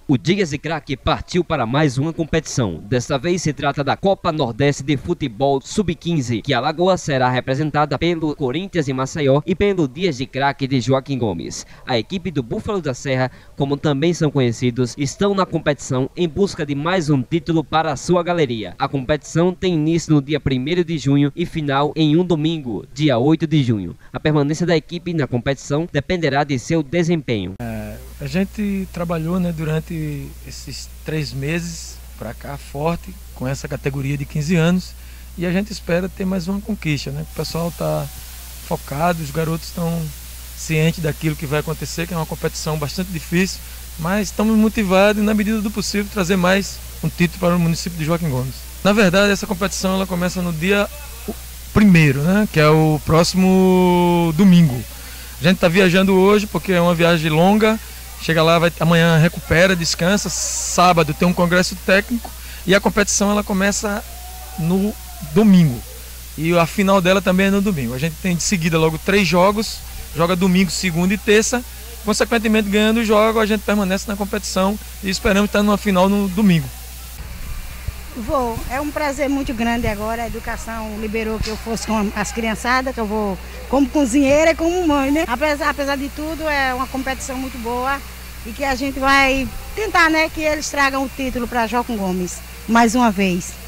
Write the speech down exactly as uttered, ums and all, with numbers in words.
O Dias de Craque partiu para mais uma competição. Desta vez se trata da Copa Nordeste de Futebol sub quinze, que Alagoas será representada pelo Corinthians em Maceió e pelo Dias de Craque de Joaquim Gomes. A equipe do Búfalo da Serra, como também são conhecidos, estão na competição em busca de mais um título para a sua galeria. A competição tem início no dia primeiro de junho e final em um domingo, dia oito de junho. A permanência da equipe na competição dependerá de seu desempenho. É, a gente trabalhou, né, durante esses três meses para cá forte com essa categoria de quinze anos e a gente espera ter mais uma conquista, né? O pessoal está focado, os garotos estão cientes daquilo que vai acontecer, que é uma competição bastante difícil, mas estamos motivados e, na medida do possível, trazer mais um título para o município de Joaquim Gomes. Na verdade, essa competição ela começa no dia primeiro, né, que é o próximo domingo. A gente está viajando hoje porque é uma viagem longa. Chega lá, vai, amanhã recupera, descansa, sábado tem um congresso técnico e a competição ela começa no domingo. E a final dela também é no domingo. A gente tem de seguida logo três jogos, joga domingo, segunda e terça. Consequentemente, ganhando o jogo, a gente permanece na competição e esperamos estar numa final no domingo. Vou, é um prazer muito grande agora, a educação liberou que eu fosse com as criançadas, que eu vou como cozinheira e como mãe, né? Apesar, apesar de tudo, é uma competição muito boa e que a gente vai tentar, né, que eles tragam o título para Joaquim Gomes, mais uma vez.